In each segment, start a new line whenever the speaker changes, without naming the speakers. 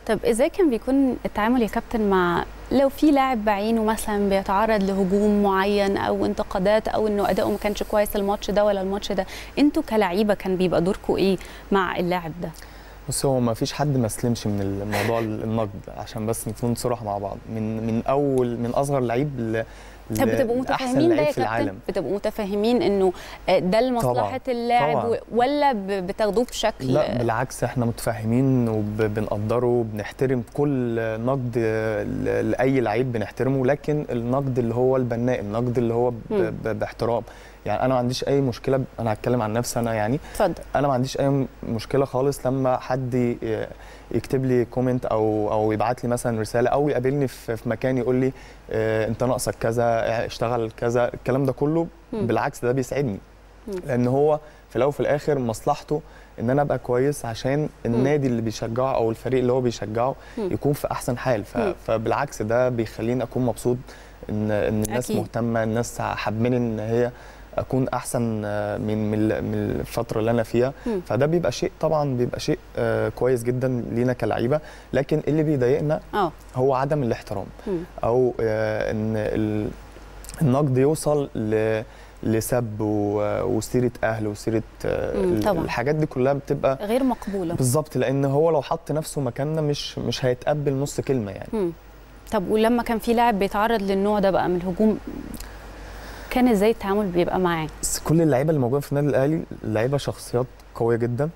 طب ازاي كان بيكون التعامل يا كابتن مع لو في لاعب بعينه مثلا بيتعرض لهجوم معين او انتقادات او انه اداؤه ما كانش كويس الماتش ده ولا الماتش ده، انتوا كلاعيبه كان بيبقى دوركم ايه مع اللاعب ده؟
بص، هو ما فيش حد ما سلمش من الموضوع النقد، عشان بس نكون صراحه مع بعض، من اصغر لعيب
طب بتبقوا
لاحسن
متفاهمين ده
لعيب
يا
في العالم.
بتبقوا متفاهمين انه ده لمصلحه اللاعب
طبعا.
ولا بتاخدوه بشكل؟
لا بالعكس، احنا متفاهمين وبنقدره وبنحترم كل نقد لاي لعيب بنحترمه، لكن النقد اللي هو البناء، النقد اللي هو باحترام. يعني انا ما عنديش اي مشكله، انا هتكلم عن نفسي انا، يعني
اتفضل.
انا ما عنديش اي مشكله خالص لما حد يكتب لي كومنت او يبعت لي مثلا رساله او يقابلني في مكان يقول لي انت ناقصك كذا، اشتغل كذا، الكلام ده كله بالعكس ده بيسعدني، لان هو في الاول وفي الاخر مصلحته ان انا ابقى كويس عشان النادي اللي بيشجعه او الفريق اللي هو بيشجعه يكون في احسن حال. فبالعكس ده بيخليني اكون مبسوط ان الناس
أكيد.
مهتمه، الناس حابين ان هي اكون احسن من الفتره اللي انا فيها. فده بيبقى شيء، طبعا بيبقى شيء كويس جدا لينا كلاعيبه، لكن اللي بيضايقنا هو عدم الاحترام، او ان النقد يوصل لسب وسيره اهل وسيره الحاجات دي كلها بتبقى
غير مقبوله
بالظبط، لان هو لو حط نفسه مكاننا مش هيتقبل نص كلمه يعني.
طب ولما كان في لاعب بيتعرض للنوع ده بقى من الهجوم، كان ازاي التعامل بيبقى معاه؟
كل اللعيبه اللي موجوده في النادي الاهلي لعيبه شخصيات قويه جدا.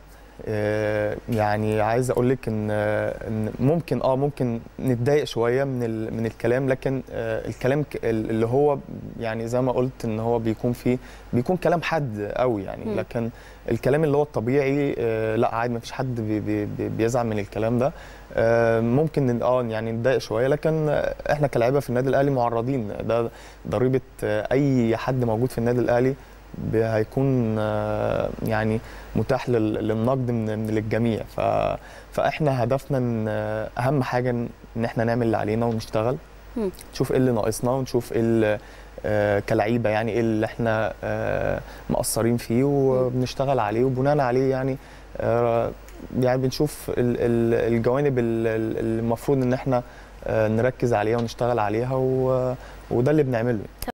يعني عايز اقول لك ان ممكن نتضايق شويه من الكلام، لكن الكلام اللي هو يعني زي ما قلت ان هو بيكون كلام حاد قوي يعني، لكن الكلام اللي هو الطبيعي لا عادي، ما فيش حد بيزعل من الكلام ده. ممكن يعني نتضايق شويه، لكن احنا كلاعيبه في النادي الاهلي معرضين، ده ضريبه اي حد موجود في النادي الاهلي هيكون يعني متاح للنقد من الجميع. فاحنا هدفنا ان اهم حاجه ان احنا نعمل اللي علينا ونشتغل، نشوف ايه اللي ناقصنا ونشوف ايه كلعيبه يعني ايه اللي احنا مقصرين فيه وبنشتغل عليه، وبناء عليه يعني بنشوف الجوانب اللي المفروض ان احنا نركز عليها ونشتغل عليها، وده اللي بنعمله.